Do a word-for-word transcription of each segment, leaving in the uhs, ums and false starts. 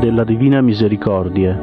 della Divina Misericordia.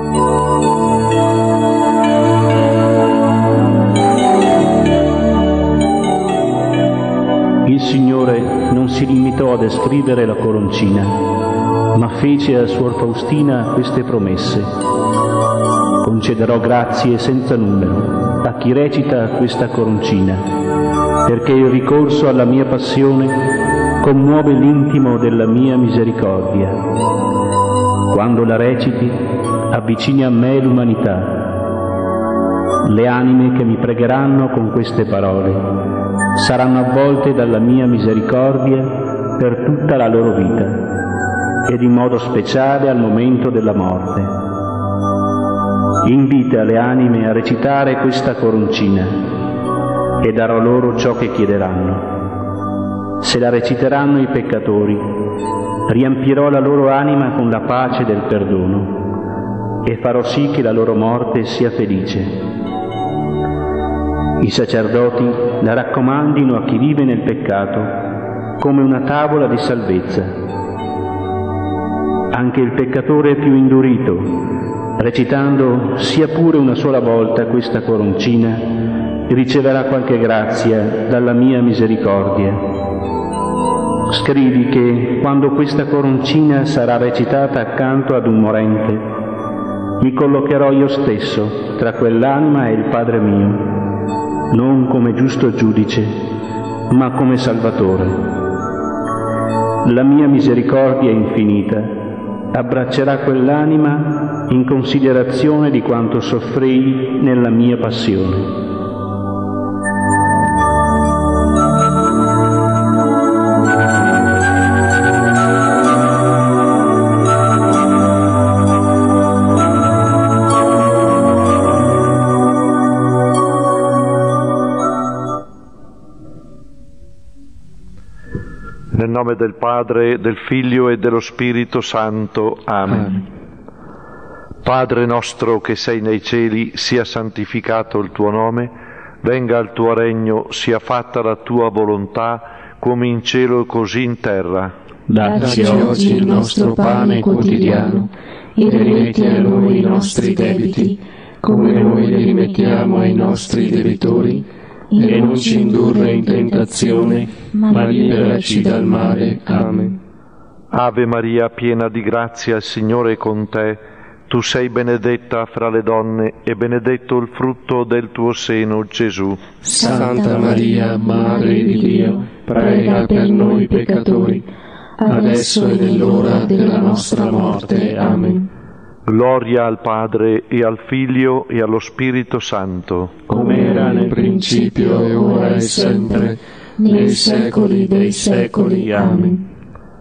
Il Signore non si limitò a descrivere la coroncina, ma fece a Suor Faustina queste promesse. Concederò grazie senza numero a chi recita questa coroncina, perché il ricorso alla mia passione commuove l'intimo della mia misericordia. Quando la reciti, avvicini a me l'umanità. Le anime che mi pregheranno con queste parole saranno avvolte dalla mia misericordia per tutta la loro vita ed in modo speciale al momento della morte. Invita le anime a recitare questa coroncina e darò loro ciò che chiederanno. Se la reciteranno i peccatori, riempirò la loro anima con la pace del perdono e farò sì che la loro morte sia felice. I sacerdoti la raccomandino a chi vive nel peccato come una tavola di salvezza. Anche il peccatore più indurito, recitando sia pure una sola volta questa coroncina, riceverà qualche grazia dalla mia misericordia. Scrivi che quando questa coroncina sarà recitata accanto ad un morente, mi collocherò io stesso tra quell'anima e il Padre mio, non come giusto giudice, ma come Salvatore. La mia misericordia infinita abbraccerà quell'anima in considerazione di quanto soffrii nella mia passione. Nel nome del Padre, del Figlio e dello Spirito Santo. Amen. Amen. Padre nostro che sei nei cieli, sia santificato il tuo nome, venga il tuo regno, sia fatta la tua volontà, come in cielo così in terra. Dacci oggi il nostro pane quotidiano, e rimetti a noi i nostri debiti, come noi li rimettiamo ai nostri debitori, e non ci indurre in tentazione, ma liberaci dal male. Amen. Ave Maria, piena di grazia, il Signore è con te. Tu sei benedetta fra le donne, e benedetto il frutto del tuo seno, Gesù. Santa Maria, Madre di Dio, prega per noi peccatori, adesso è nell'ora della nostra morte. Amen. Gloria al Padre, e al Figlio, e allo Spirito Santo. Come era nel principio, e ora e sempre, nei secoli dei secoli. Amen.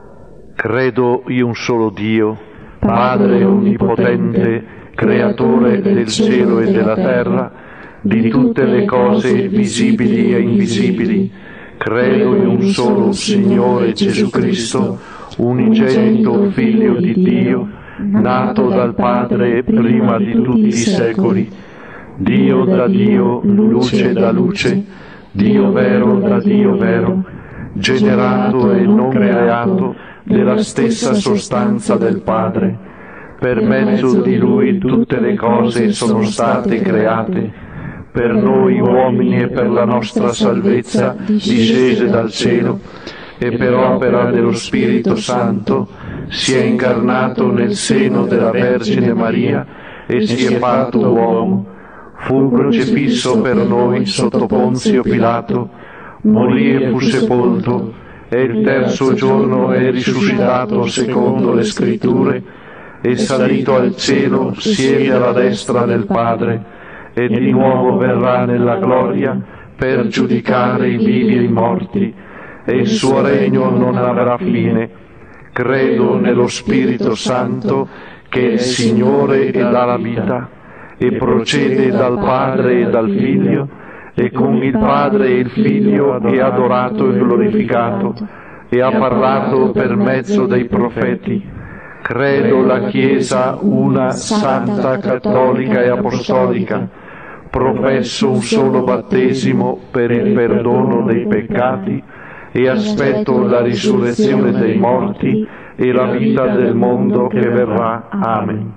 Credo in un solo Dio, Padre onnipotente, Creatore del cielo e della terra, di tutte le cose visibili e invisibili. Credo in un solo Signore Gesù Cristo, unigenito Figlio di Dio, nato dal Padre prima di tutti i secoli, Dio da Dio, luce da luce, Dio vero da Dio vero, generato e non creato, della stessa sostanza del Padre. Per mezzo di Lui tutte le cose sono state create. Per noi uomini e per la nostra salvezza discese dal cielo, e per opera dello Spirito Santo si è incarnato nel seno della Vergine Maria e si è fatto uomo. Fu crocifisso per noi sotto Ponzio Pilato, morì e fu sepolto, e il terzo giorno è risuscitato secondo le Scritture, e salito al cielo siede alla destra del Padre, e di nuovo verrà nella gloria per giudicare i vivi e i morti, e il suo regno non avrà fine. Credo nello Spirito Santo, che è il Signore e dà la vita, e procede dal Padre e dal Figlio, e con il Padre e il Figlio è adorato e glorificato, e ha parlato per mezzo dei profeti. Credo la Chiesa una, santa, cattolica e apostolica. Professo un solo battesimo per il perdono dei peccati, e aspetto la risurrezione dei morti e la vita del mondo che verrà. Amen.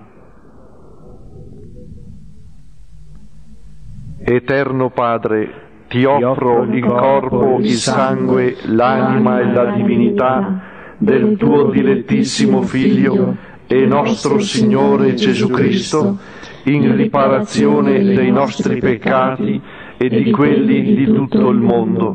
Eterno Padre, ti offro il corpo, il sangue, l'anima e la divinità del tuo dilettissimo Figlio e nostro Signore Gesù Cristo, in riparazione dei nostri peccati e di quelli di tutto il mondo.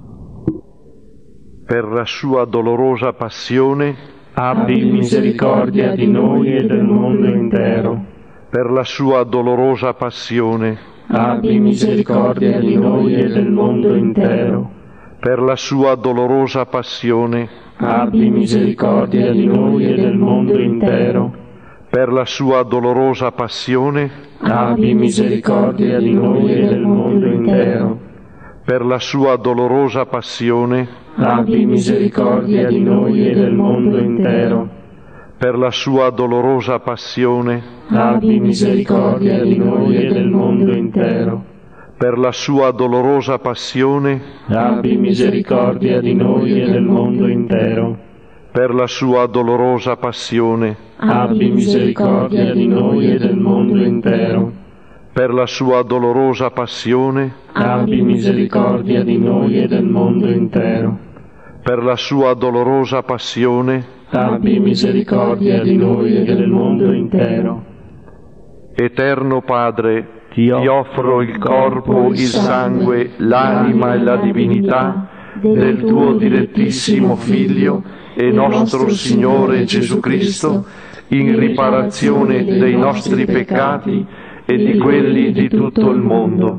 Per la sua dolorosa passione, abbi misericordia di noi e del mondo intero. Per la sua dolorosa passione, abbi misericordia di noi e del mondo intero. Per la sua dolorosa passione, abbi misericordia di noi e del mondo intero. Per la sua dolorosa passione, abbi misericordia di noi e del mondo intero. Per la sua dolorosa passione, abbi misericordia di noi e del mondo intero. Per la sua dolorosa passione, abbi misericordia di noi e del mondo intero. Per la sua dolorosa passione, abbi misericordia di noi e del mondo intero. Per la sua dolorosa passione, abbi misericordia di noi e del mondo intero. Per la sua dolorosa passione, abbi misericordia di noi e del mondo intero. Per la sua dolorosa passione, abbi misericordia di noi e del mondo intero. Eterno Padre, ti offro il corpo, il sangue, l'anima e la divinità del tuo dilettissimo Figlio e nostro Signore Gesù Cristo, in riparazione dei nostri peccati e di quelli di tutto il mondo.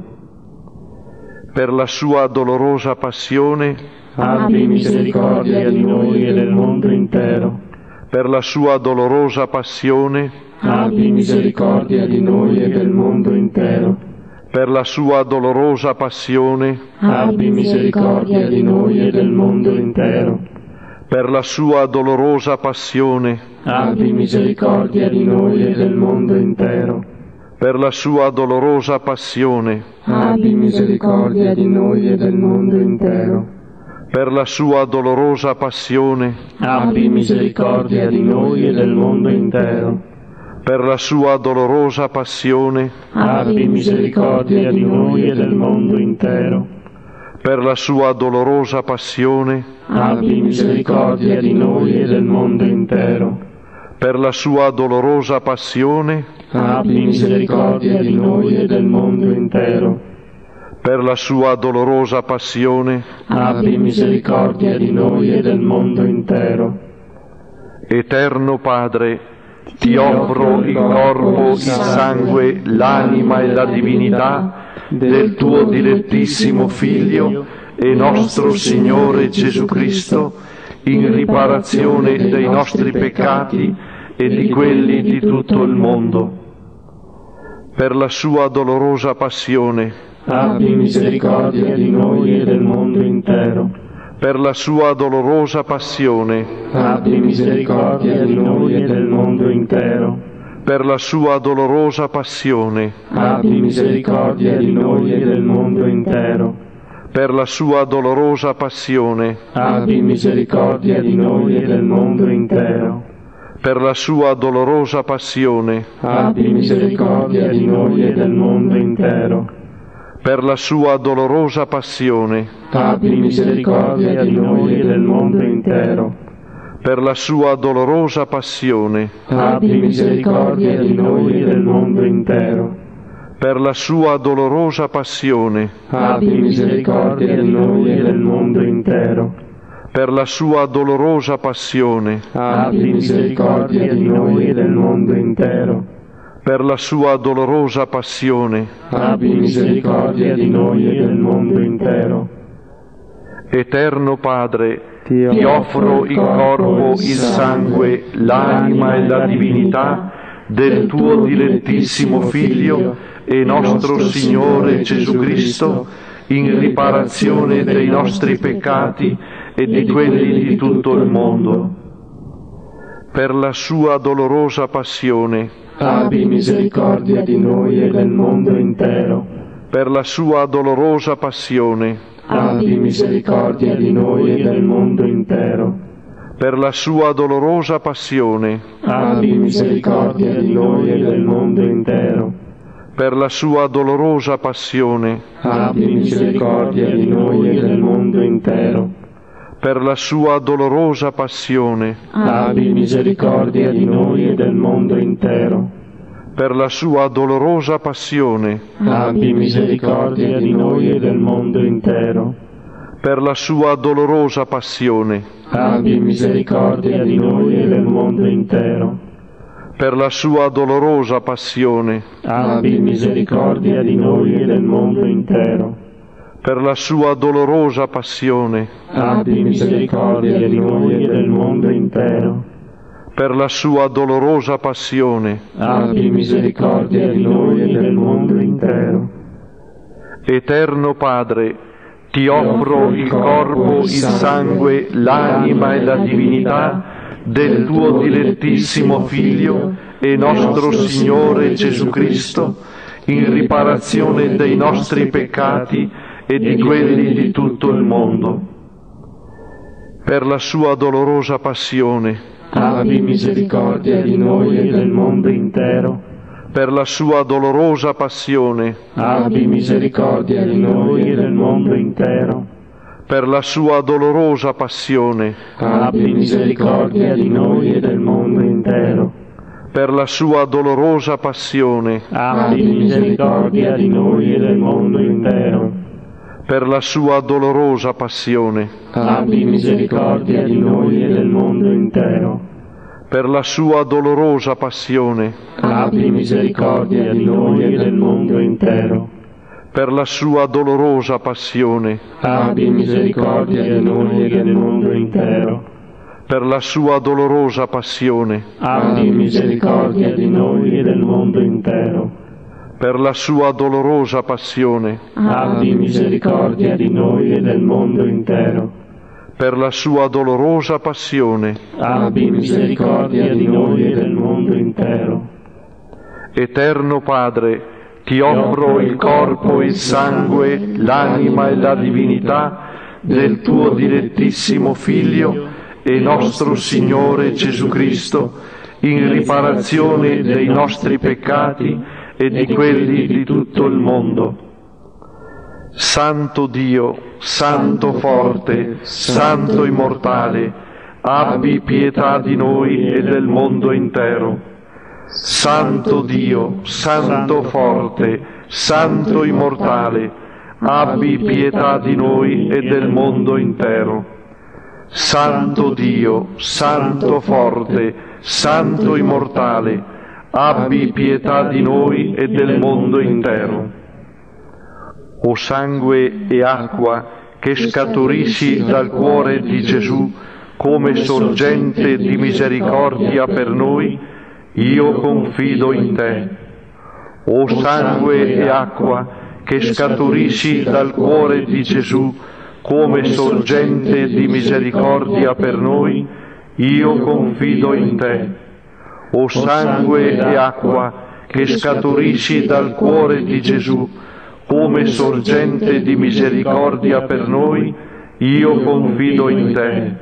Per la sua dolorosa passione, abbi misericordia di noi e del mondo intero. Per la sua dolorosa passione, abbi misericordia di noi e del mondo intero. Per la sua dolorosa passione, abbi misericordia di noi e del mondo intero. Per la sua dolorosa passione, abbi misericordia di noi e del mondo intero. Per la sua dolorosa passione, abbi misericordia di noi e del mondo intero. Per la sua dolorosa passione, abbi misericordia di noi e del mondo intero. Per la sua dolorosa passione, abbi misericordia di noi e del mondo intero. Per la sua dolorosa passione, abbi misericordia di noi e del mondo intero. Per la sua dolorosa passione, abbi misericordia di noi e del mondo intero. Per la sua dolorosa passione, abbi misericordia di noi e del mondo intero. Eterno Padre, ti offro il corpo, il sangue, l'anima e la divinità del tuo dilettissimo Figlio e nostro Signore Gesù Cristo, in riparazione dei nostri peccati e di quelli di tutto il mondo. Per la sua dolorosa passione, abbi misericordia di noi e del mondo intero. Per la sua dolorosa passione, abbi misericordia di noi e del mondo intero. Per la sua dolorosa passione, abbi misericordia di noi e del mondo intero. Per la sua dolorosa passione, abbi misericordia di noi e del mondo intero. Per la sua dolorosa passione, abbi misericordia di noi e del mondo intero. Per la sua dolorosa passione, abbi misericordia di noi e del mondo intero. Per la sua dolorosa passione, abbi misericordia di noi e del mondo intero. Per la sua dolorosa passione, abbi misericordia di noi e del mondo intero. Per la sua dolorosa passione, abbi misericordia di noi e del mondo intero. Per la sua dolorosa passione, abbi misericordia di noi e del mondo intero. Eterno Padre, ti offro il corpo, il sangue, l'anima e la divinità del tuo dilettissimo Figlio e nostro Signore Gesù Cristo, in riparazione dei nostri peccati e di quelli di tutto il mondo. Per la sua dolorosa passione, abbi misericordia di noi e del mondo intero. Per la sua dolorosa passione, abbi misericordia di noi e del mondo intero. Per la sua dolorosa passione, abbi misericordia di noi e del mondo intero. Per la sua dolorosa passione, abbi misericordia di noi e del mondo intero. Per la sua dolorosa passione, abbi misericordia di noi e del mondo intero. Per la sua dolorosa passione, abbi misericordia di noi e del mondo intero. Per la sua dolorosa passione, abbi misericordia di noi e del mondo intero. Per la sua dolorosa passione, abbi misericordia di noi e del mondo intero. Per la sua dolorosa passione, abbi misericordia di noi e del mondo intero. Per la sua dolorosa passione, abbi misericordia di noi e del mondo intero. Eterno Padre, ti offro il corpo, il sangue, l'anima e la divinità del tuo dilettissimo Figlio e nostro Signore Gesù Cristo, in riparazione dei nostri peccati e di quelli di tutto il mondo. Per la sua dolorosa passione, abbi misericordia di noi e del mondo intero. Per la sua dolorosa passione, abbi misericordia di noi e del mondo intero. Per la sua dolorosa passione, abbi misericordia di noi e del mondo intero. Per la sua dolorosa passione, abbi misericordia di noi e del mondo intero. Per la sua dolorosa passione, abbi misericordia di noi e del mondo intero. Per la sua dolorosa passione, abbi misericordia di noi e del mondo intero. Per la sua dolorosa passione, abbi misericordia di noi e del mondo intero. Per la sua dolorosa passione, abbi misericordia di noi e del mondo intero. Per la sua dolorosa passione, abbi misericordia di noi e del mondo intero. Per la sua dolorosa passione, abbi misericordia di noi e del mondo intero. Eterno Padre, ti offro il corpo, il sangue, l'anima e la divinità del tuo dilettissimo Figlio e nostro Signore Gesù Cristo, in riparazione dei nostri peccati e di quelli di tutto il mondo. Santo Dio, Santo forte, Santo immortale, abbi pietà di noi e del mondo intero. Santo Dio, Santo forte, Santo immortale, abbi pietà di noi e del mondo intero. Santo Dio, Santo forte, Santo immortale, abbi pietà di noi e del mondo intero. O sangue e acqua che scaturisci dal cuore di Gesù come sorgente di misericordia per noi, io confido in te. O sangue e acqua che scaturisci dal cuore di Gesù come sorgente di misericordia per noi, io confido in te. O sangue e acqua che scaturisci dal cuore di Gesù come sorgente di misericordia per noi, io confido in te.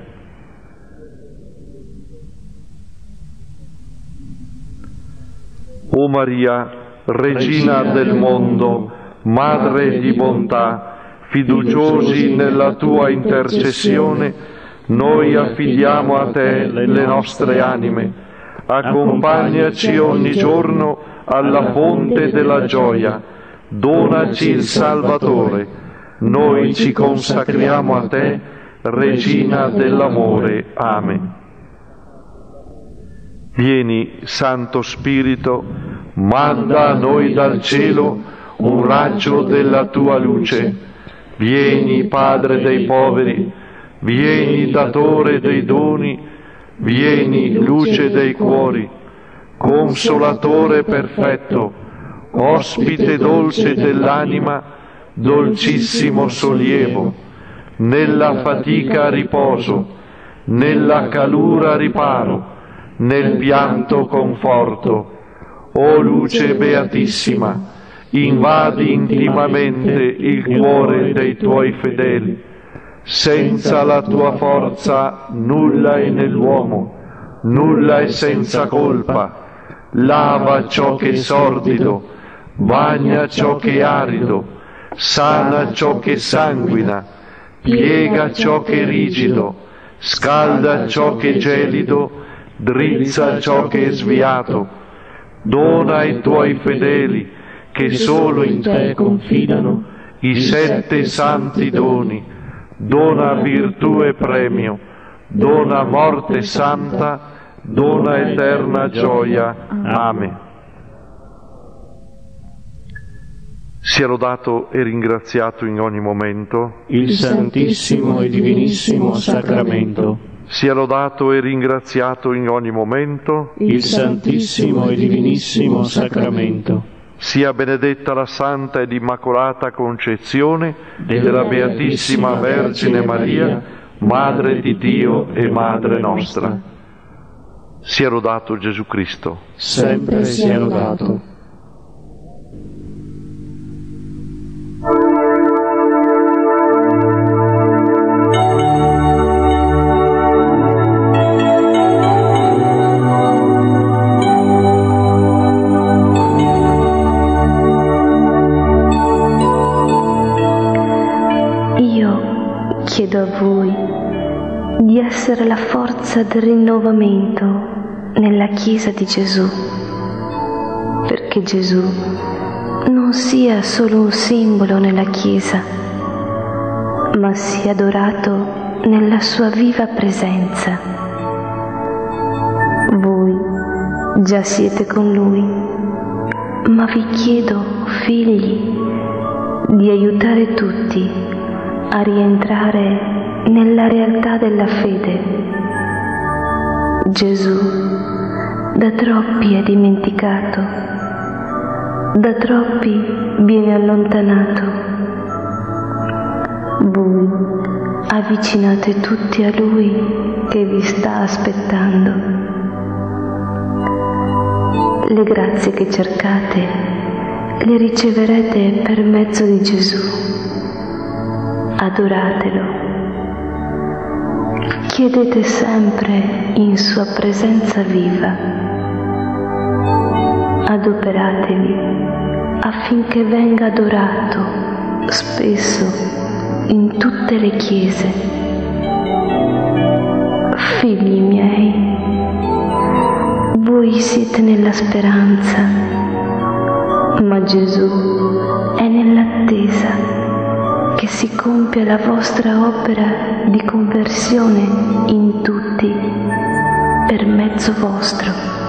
O Maria, Regina del mondo, Madre di bontà, fiduciosi nella tua intercessione, noi affidiamo a te le nostre anime. Accompagnaci ogni giorno alla fonte della gioia. Donaci il Salvatore, noi ci consacriamo a te, Regina dell'amore. Amen. Vieni, Santo Spirito, manda a noi dal cielo un raggio della tua luce. Vieni, Padre dei poveri, vieni, Datore dei doni, vieni, luce dei cuori, Consolatore perfetto, ospite dolce dell'anima, dolcissimo sollievo, nella fatica riposo, nella calura riparo, nel pianto conforto. O luce beatissima, invadi intimamente il cuore dei tuoi fedeli. Senza la tua forza nulla è nell'uomo, nulla è senza colpa. Lava ciò che è sordido, bagna ciò che è arido, sana ciò che sanguina, piega ciò che è rigido, scalda ciò che è gelido, drizza ciò che è sviato. Dona ai tuoi fedeli, che solo in te confidano, i sette santi doni. Dona virtù e premio, dona morte santa, dona eterna gioia. Amen. Sia lodato e ringraziato in ogni momento il Santissimo e Divinissimo Sacramento. Sia lodato e ringraziato in ogni momento il Santissimo e Divinissimo Sacramento. Sia benedetta la Santa ed Immacolata Concezione della Beatissima Vergine Maria, Madre di Dio e Madre nostra. Sia lodato Gesù Cristo. Sempre sia lodato. Chiedo a voi di essere la forza del rinnovamento nella Chiesa di Gesù, perché Gesù non sia solo un simbolo nella Chiesa, ma sia adorato nella sua viva presenza. Voi già siete con Lui, ma vi chiedo, figli, di aiutare tutti a rientrare nella realtà della fede. Gesù da troppi è dimenticato, da troppi viene allontanato. Voi avvicinate tutti a Lui che vi sta aspettando. Le grazie che cercate le riceverete per mezzo di Gesù. Adoratelo. Chiedete sempre in sua presenza viva. Adoperatevi affinché venga adorato spesso in tutte le chiese. Figli miei, voi siete nella speranza, ma Gesù è nell'attesa che si compia la vostra opera di conversione in tutti per mezzo vostro.